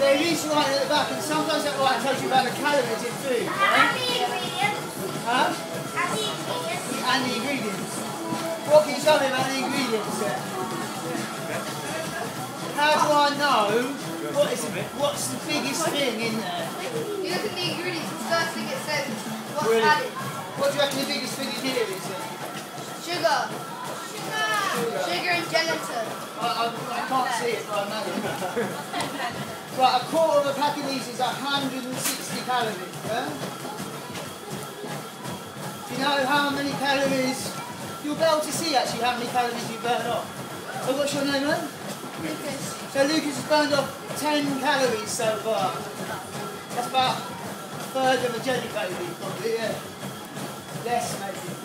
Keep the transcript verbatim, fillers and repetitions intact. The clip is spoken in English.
So it is right at the back, and sometimes that right tells you about the calories in food. Right? And the ingredients. Huh? And the ingredients. And the ingredients. What can you tell me about the ingredients there? How do I know what is the, what's the biggest thing in there? You look at the ingredients, the first thing it says what's Really? added. What do you reckon the biggest thing in here is then? Sugar. Sugar. Sugar and gelatin. I, I, I can't see it, but I know it. Right, a quarter of a pack of these is one hundred sixty calories, yeah? Do you know how many calories? You'll be able to see actually how many calories you burn off. So what's your name, man? Lucas. So Lucas has burned off ten calories so far. That's about a third of a jelly baby, probably, yeah. Less maybe.